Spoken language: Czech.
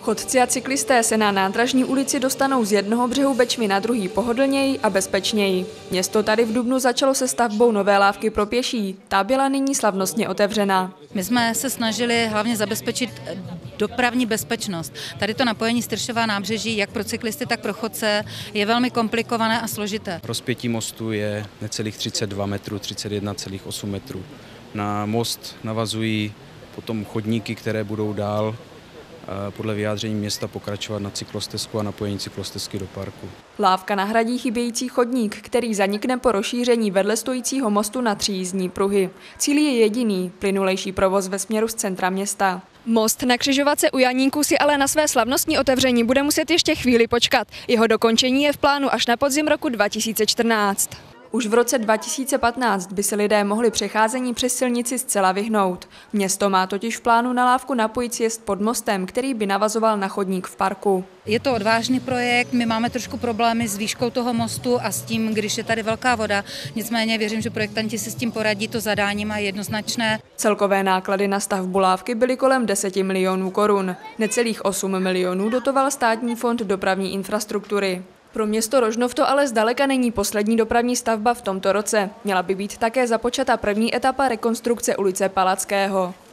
Chodci a cyklisté se na nádražní ulici dostanou z jednoho břehu Bečvy na druhý pohodlněji a bezpečněji. Město tady v dubnu začalo se stavbou nové lávky pro pěší. Ta byla nyní slavnostně otevřena. My jsme se snažili hlavně zabezpečit dopravní bezpečnost. Tady to napojení z Tyršova nábřeží, jak pro cyklisty, tak pro chodce, je velmi komplikované a složité. Rozpětí mostu je necelých 32 metrů, 31,8 metrů. Na most navazují potom chodníky, které budou dál podle vyjádření města pokračovat na cyklostezku a napojení cyklostezky do parku. Lávka nahradí chybějící chodník, který zanikne po rozšíření vedle stojícího mostu na 3 jízdní pruhy. Cíl je jediný – plynulejší provoz ve směru z centra města. Most na křižovatce u Janínků si ale na své slavnostní otevření bude muset ještě chvíli počkat. Jeho dokončení je v plánu až na podzim roku 2014. Už v roce 2015 by se lidé mohli přecházení přes silnici zcela vyhnout. Město má totiž v plánu na lávku napojit sjezd pod mostem, který by navazoval na chodník v parku. Je to odvážný projekt, my máme trošku problémy s výškou toho mostu a s tím, když je tady velká voda. Nicméně věřím, že projektanti si s tím poradí, to zadání má jednoznačné. Celkové náklady na stavbu lávky byly kolem 10 milionů korun. Necelých 8 milionů dotoval Státní fond dopravní infrastruktury. Pro město Rožnov to ale zdaleka není poslední dopravní stavba v tomto roce. Měla by být také započata první etapa rekonstrukce ulice Palackého.